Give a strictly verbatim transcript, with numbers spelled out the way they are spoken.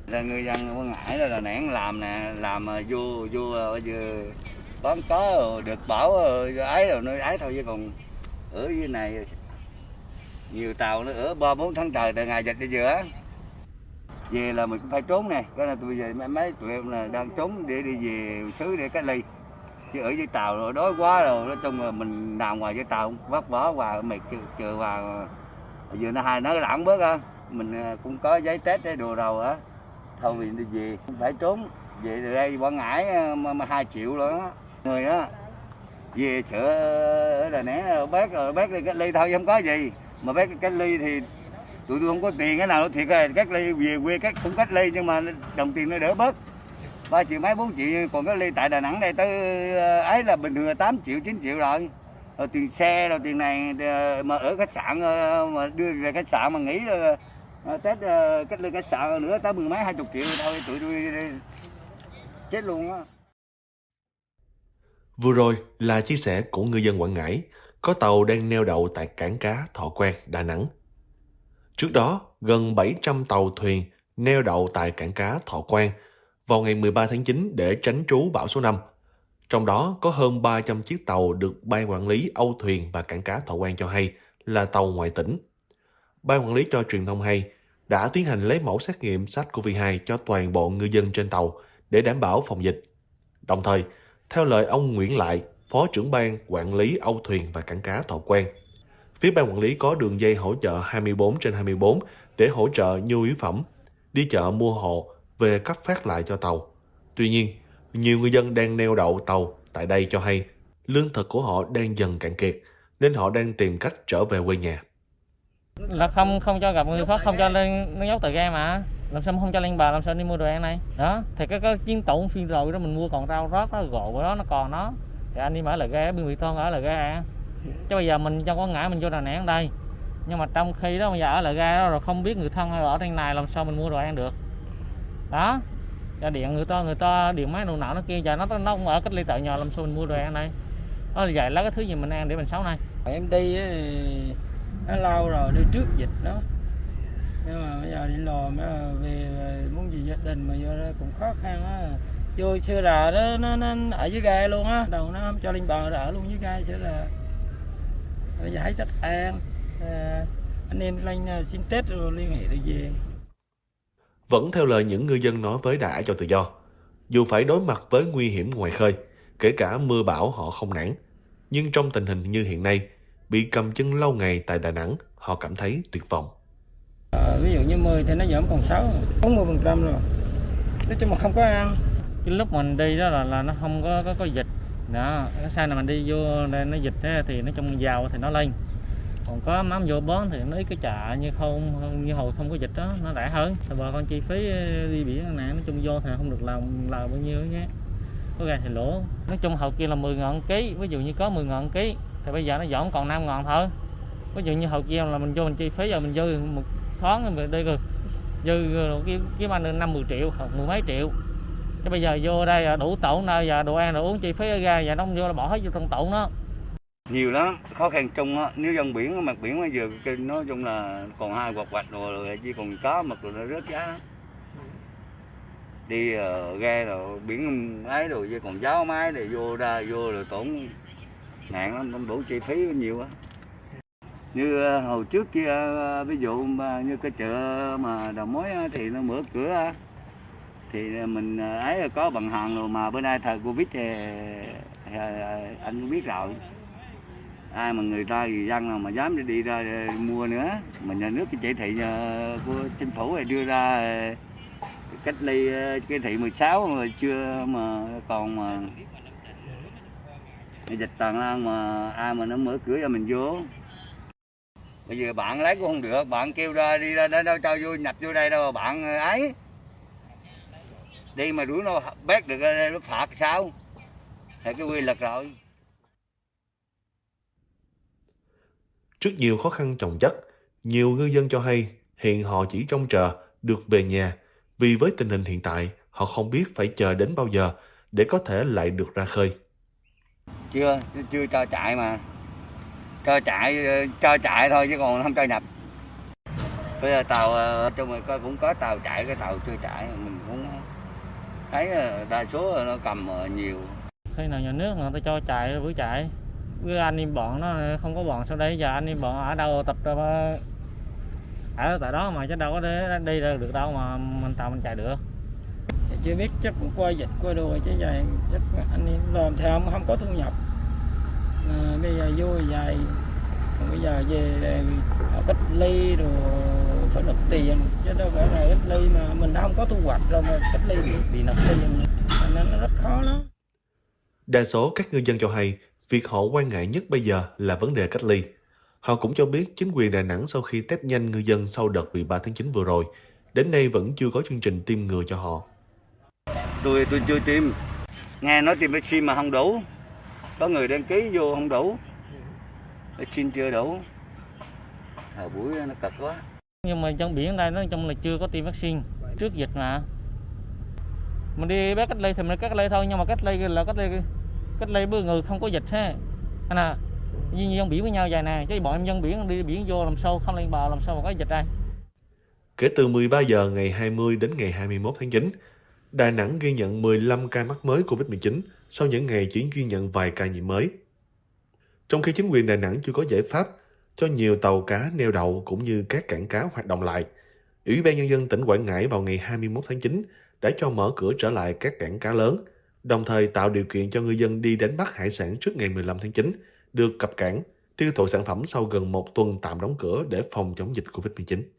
Là người dân Quảng Ngãi là nén làm nè, làm vô vô vừa bán có được bảo ấy rồi nó ấy thôi, chứ còn ở dưới này nhiều tàu nó ở ba bốn tháng trời từ ngày dịch đi giữa. Về là mình cũng phải trốn nè, cái là tôi về mấy mấy tụi em là đang trốn để đi về xứ để cách ly. Chứ ở dưới tàu rồi đói quá rồi, nói chung là mình nằm ngoài dưới tàu vất vả và mệt chờ vào giờ nó hai nó lãng bớt á, mình cũng có giấy test để đồ đầu á, thôi mình đi về cũng phải trốn về từ đây Quảng Ngãi mà, mà hai triệu rồi đó người á, về sợ ở Đà Nẵng bác rồi bác đi cách ly thôi không có gì, mà bác cách ly thì tụi tôi không có tiền cái nào nó thiệt rồi, cách ly về quê cách cũng cách ly nhưng mà đồng tiền nó đỡ bớt ba triệu mấy bốn triệu, còn cách ly tại Đà Nẵng đây tới ấy là bình thường là tám triệu chín triệu rồi. Rồi tiền xe rồi tiền này mà ở khách sạn mà đưa về khách sạn mà nghỉ Tết cách ly khách sạn nữa tới mười mấy hai chục triệu thôi, tụi tôi chết luôn á. Vừa rồi là chia sẻ của ngư dân Quảng Ngãi có tàu đang neo đậu tại cảng cá Thọ Quang, Đà Nẵng. Trước đó, gần bảy trăm tàu thuyền neo đậu tại cảng cá Thọ Quang vào ngày mười ba tháng chín để tránh trú bão số năm. Trong đó có hơn ba trăm chiếc tàu được Ban Quản lý Âu thuyền và cảng cá Thọ Quang cho hay là tàu ngoại tỉnh. Ban Quản lý cho truyền thông hay đã tiến hành lấy mẫu xét nghiệm SARS-xê o vê hai cho toàn bộ ngư dân trên tàu để đảm bảo phòng dịch. Đồng thời, theo lời ông Nguyễn Lại, Phó trưởng Ban Quản lý Âu thuyền và cảng cá Thọ Quang, phía Ban Quản lý có đường dây hỗ trợ hai mươi bốn trên hai mươi bốn để hỗ trợ nhu yếu phẩm, đi chợ mua hộ về cấp phát lại cho tàu. Tuy nhiên, nhiều người dân đang neo đậu tàu tại đây cho hay lương thực của họ đang dần cạn kiệt, nên họ đang tìm cách trở về quê nhà. Là không không cho gặp người khó, không cho lên nó nhốt tờ ga mà làm sao không cho lên bờ, làm sao đi mua đồ ăn này đó. Thì cái cái chiến tụng phiên rồi đó mình mua còn rau rót đó gộ của đó nó còn đó thì anh đi mở là ga biên Vị Thôn ở là ga, chứ bây giờ mình trong Quảng Ngãi mình vô Đà Nẵng đây, nhưng mà trong khi đó bây giờ ở là ga đó rồi không biết người thân hay ở trên này làm sao mình mua đồ ăn được đó. Cho điện người ta người ta điện máy đồ nọ nó kia, giờ nó nó không ở cách ly tại nhà làm sao mình mua đồ ăn đây đó, là vậy lấy cái thứ gì mình ăn để mình sống này. Em đi nó lâu rồi, đi trước dịch đó, nhưng mà bây giờ đi lò về muốn gì gia đình mà vô đây cũng khó khăn á. Vô xưa là đó nó, nó ở dưới gai luôn á, đầu nó không cho lên bờ ở luôn dưới gai xưa là bây giờ thấy chắc an à, anh em lên xin Tết rồi liên hệ đi về. Vẫn theo lời những ngư dân nói với Đài Á Châu Tự Do, dù phải đối mặt với nguy hiểm ngoài khơi, kể cả mưa bão họ không nản, nhưng trong tình hình như hiện nay, bị cầm chân lâu ngày tại Đà Nẵng, họ cảm thấy tuyệt vọng. À, ví dụ như mười thì nó giảm còn sáu, bốn mươi phần trăm rồi. Nói chung mà không có ăn. Cái lúc mình đi đó là là nó không có có, có dịch. Đó, cái sau này mình đi vô đây nó dịch thế thì nói chung giàu thì nó lên. Còn có mắm vô bón thì nó ít cái chợ như không như hồi không có dịch đó, nó rẻ hơn. Thì bà con chi phí đi biển này nói chung vô thì không được làm là bao nhiêu nhé. Có gà thì lỗ. Nói chung hồi kia là mười ngàn ký, ví dụ như có mười ngàn ký thì bây giờ nó giảm còn năm ngàn thôi. Ví dụ như hồi kia là mình vô mình chi phí giờ mình dư một thoáng mình đi rồi dư cái cái anh năm mười triệu hoặc mười mấy triệu. Chứ bây giờ vô đây là đủ tổn nơi giờ đồ ăn đồ uống chi phí ở ra giờ nó không vô là bỏ hết vô trong tổn đó. Nhiều lắm, khó khăn chung á, nếu dân biển mặt biển bây giờ nói chung là còn hai quạt quạt rồi chỉ còn cá mực rồi nó rớt giá. Đi uh, ghe rồi biển ấy rồi chứ còn giáo máy để vô ra vô rồi tổn nạn lắm, không đủ chi phí nhiều á. Như uh, hồi trước kia uh, ví dụ mà như cái chợ mà đầu mối uh, thì nó mở cửa uh, thì mình uh, ấy có bằng hàng rồi, mà bữa nay thời Covid thì uh, anh cũng biết rồi. Ai mà người ta người dân nào mà dám đi, đi ra mua nữa, mà nhà nước cái chỉ thị uh, của chính phủ này đưa ra uh, cách ly cái thị mười sáu mà chưa mà còn mà dịch tàn lan mà ai mà nó mở cửa cho mình vô. Bây giờ bạn lấy cũng không được, bạn kêu ra đi ra đâu cho vô nhập vô đây đâu bạn ấy đi mà đuổi nó bét được nó phạt sao là cái quy luật rồi. Trước nhiều khó khăn chồng chất, nhiều ngư dân cho hay hiện họ chỉ trông chờ được về nhà, vì với tình hình hiện tại họ không biết phải chờ đến bao giờ để có thể lại được ra khơi. Chưa, chưa cho chạy mà. Cho chạy, cho chạy thôi chứ còn không cho nhập. Bây giờ tàu trong này cũng có tàu chạy, cái tàu chưa chạy mình cũng thấy đa số nó cầm nhiều. Khi nào nhà nước người ta cho chạy bữa chạy, với anh em bọn nó không có bọn sau đây, giờ anh em bọn ở đâu tập ở tại đó mà chứ đâu có để đi ra được đâu mà mình tàu mình chạy được. Chưa biết, chắc cũng qua dịch qua đồ chứ vậy chắc anh em làm theo không, không có thu nhập. À, bây giờ vô dài, bây giờ về họ cách ly rồi phải nộp tiền chứ đâu phải là cách ly mà mình không có thu hoạch rồi mà cách ly bị nộp tiền nên nó rất khó lắm. Đa số các ngư dân cho hay việc họ quan ngại nhất bây giờ là vấn đề cách ly. Họ cũng cho biết chính quyền Đà Nẵng sau khi test nhanh ngư dân sau đợt mười ba tháng chín vừa rồi, đến nay vẫn chưa có chương trình tiêm ngừa cho họ. Tôi tôi chưa tiêm, nghe nói tiêm vaccine mà không đủ, có người đăng ký vô không đủ, vaccine chưa đủ, thời buổi nó cực quá. Nhưng mà trong biển đây nó trong là chưa có tiêm vaccine trước dịch mà. Mình đi bé cách ly thì mình cách ly thôi, nhưng mà cách ly là cách ly cách ly với người không có dịch ha. Anh à, như dân biển với nhau dài nè, chứ bọn em dân biển đi biển vô làm sao không lên bờ làm sao mà có dịch đây. Kể từ mười ba giờ ngày hai mươi đến ngày hai mươi mốt tháng chín, Đà Nẵng ghi nhận mười lăm ca mắc mới Covid mười chín sau những ngày chỉ ghi nhận vài ca nhiễm mới. Trong khi chính quyền Đà Nẵng chưa có giải pháp cho nhiều tàu cá neo đậu cũng như các cảng cá hoạt động lại, Ủy ban Nhân dân tỉnh Quảng Ngãi vào ngày hai mươi mốt tháng chín đã cho mở cửa trở lại các cảng cá lớn, đồng thời tạo điều kiện cho ngư dân đi đánh bắt hải sản trước ngày mười lăm tháng chín, được cập cảng, tiêu thụ sản phẩm sau gần một tuần tạm đóng cửa để phòng chống dịch Covid mười chín.